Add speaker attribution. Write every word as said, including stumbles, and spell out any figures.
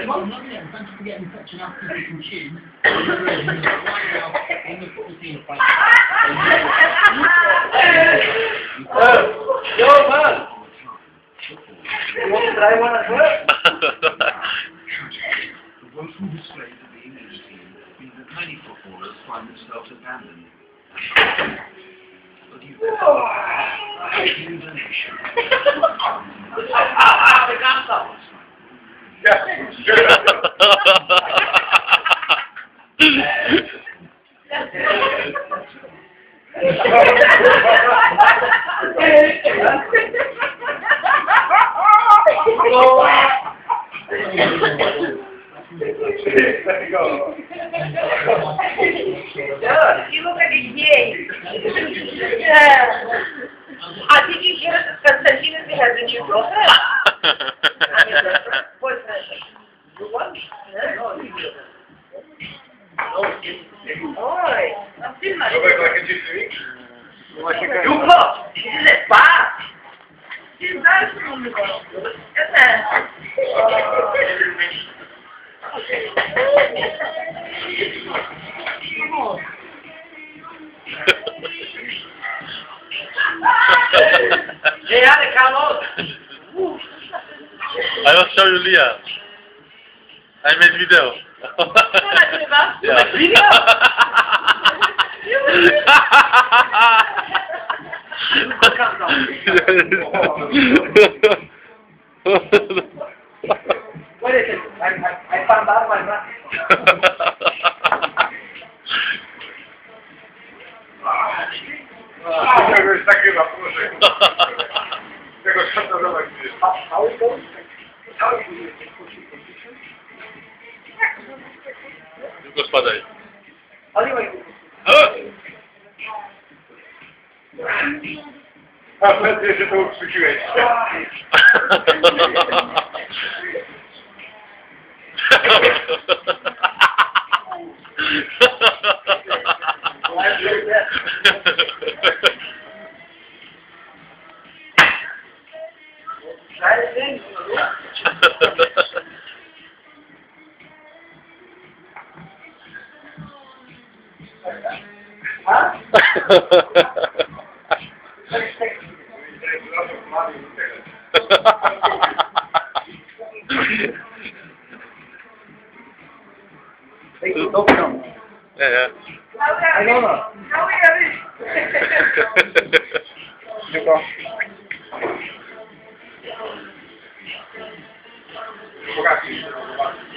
Speaker 1: Well, lovely, and thank you for getting such an upbeat and tune. Right now, in the football team fight.
Speaker 2: Yo, man! You want to try one as well?
Speaker 3: The woeful displays of the English team mean that many footballers find themselves abandoned. But you better in the nation.
Speaker 2: There you go.
Speaker 4: Yeah, you look like a yay. Yeah. Uh, did you hear that Constantine has a new girlfriend? I mean, girlfriend? Boyfriend. You want? Yeah, no, you did. Oi, non filmare.
Speaker 2: Dove qualche G T V?
Speaker 4: Giusto! This is a spa! Che bello non mi conosco. Che bello!
Speaker 2: Hey, Ale, come on!
Speaker 5: I will show you Leah. I made video. Yeah.
Speaker 4: Video?
Speaker 2: What is it? I, I, I found out my man. How it goes? How it goes?
Speaker 5: Tylko spadaj.
Speaker 2: How do I A pewnie, że to ukrzykiłeś. Huh? Take the top down.
Speaker 5: Yeah, yeah.
Speaker 2: I don't know.
Speaker 4: How are you?
Speaker 2: You go. Pokaż mi.